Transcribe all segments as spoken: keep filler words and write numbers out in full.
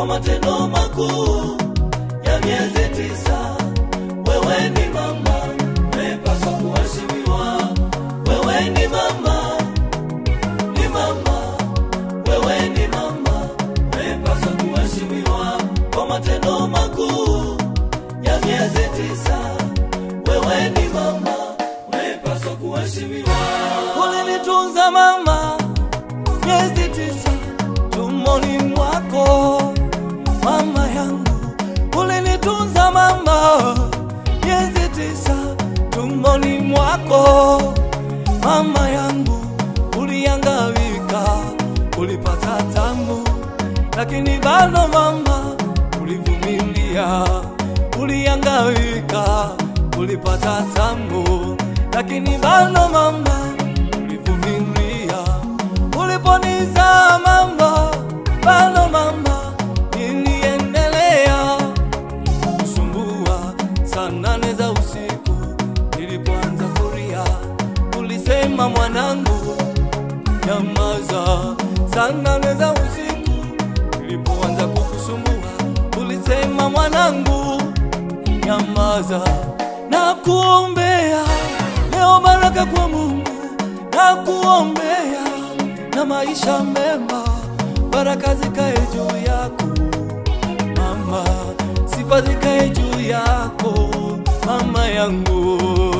kwa matendo makuu ya miezi tisa. Wewe ni mama, umepaswa kuheshimiwa. Wewe ni mama, ni mama, wewe ni mama, umepaswa kuheshimiwa kwa matendo makuu ya miezi tisa. Wewe ni mama, umepaswa kuheshimiwa. Ulinitunza mama miezi tisa tumboni mwako, mama yangu. Ulinitunza mama miezi tisa tumboni mwako, mama yangu. Ulihangaika, ulipata tamu, lakini bado mama ulivumilia. Ulihangaika, ulipata tamu, lakini bado mama ulivumilia. Uliponizaa mama, bado mama niliendelea kusumbua. Saa nane za usiku nilipoanza kulia, ulisema mwanangu nyamaza. Saa nane za usiku nilipoanza kukusumbua, ulisema mwanangu nyamaza. Na kuombea leo baraka kwa Mungu, na kuombea na maisha mema, baraka zikae juu yako mama, sifa zikae juu yako mama yangu.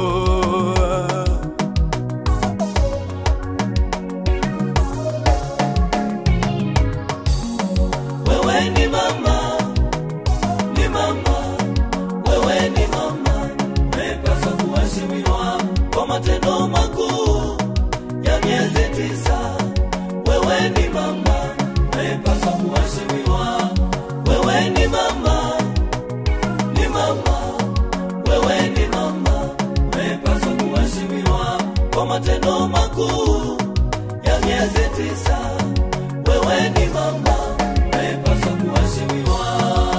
Wewe ni mama, ni mama, wewe ni mama, umepaswa kuheshimiwa kwa matendo makuu ya miezi tisa. Wewe ni mama, umepaswa kuheshimiwa. Wewe ni mama, ni mama, wewe ni mama, umepaswa kuheshimiwa kwa matendo makuu ya miezi tisa. Wewe ni mama, umepaswa kuheshimiwa.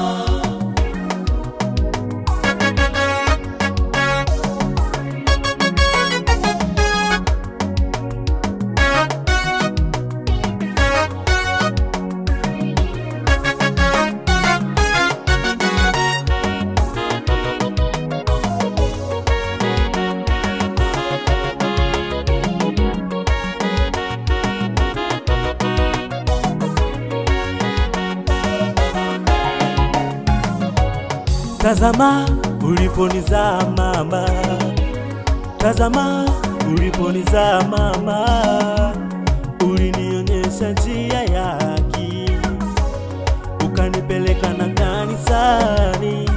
Tazama uliponizaa mama, tazama uliponizaa mama, ulinionyesha njia ya haki, ukanipeleka na kanisani,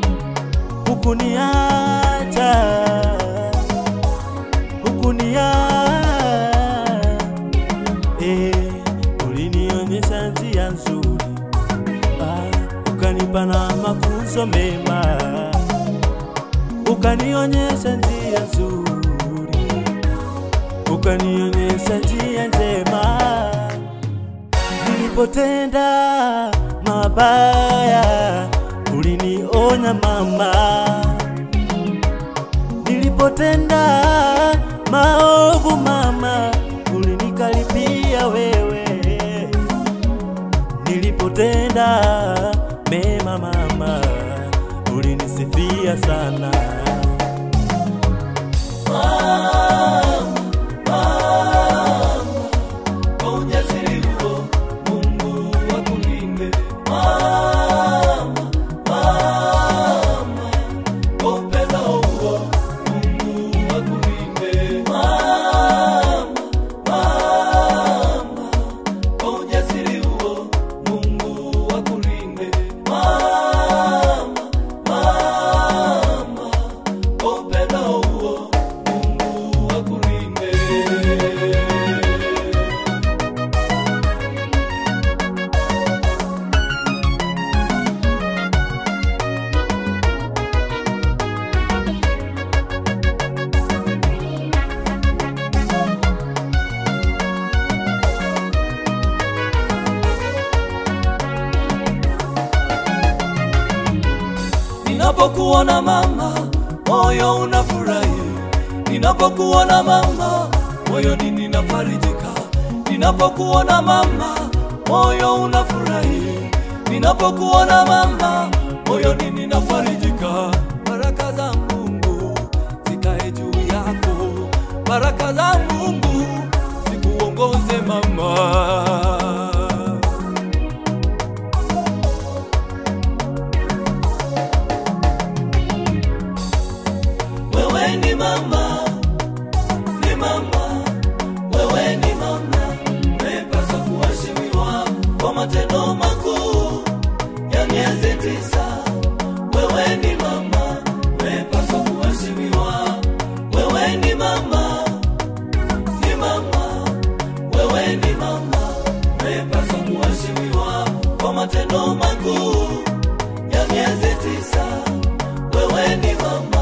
hukuniacha, hukuniacha. Eh, ulinionyesha njia nzuri, ah, ukanipa na mafunzo mema, ukanionyesha njia nzuri, ukanionyesha njia njema. Nilipotenda mabaya, ulinionya mama. Nilipotenda maovu mama, ulinikaribia wewe. Nilipotenda mema mama, ulinisifia sana. Mama, mama, kwa ujasiri huo Mungu akulinde. Mama, mama, kwa upendo huo Mungu akulinde. Mama, mama, kwa ujasiri huo Mungu akulinde. Mama, mama, kwa upendo huo Mungu akulinde. Ninapokuona mama, moyo unafurahi. Ninapokuona mama, moyo ninafarijika. Ninapokuona mama, moyo unafurahi. Ninapokuona mama, moyoni ninafarijika. Baraka za Mungu zikae juu yako, baraka za Mungu zikuongoze mama. Wewe ni mama, ni mama, wewe ni mama, umepaswa kuheshimiwa kwa matendo makuu ya miezi tisa. Wewe ni mama, umepaswa kuheshimiwa. Wewe ni mama, ni mama, wewe ni mama, umepaswa kuheshimiwa kwa matendo makuu ya miezi tisa. Wewe ni mama.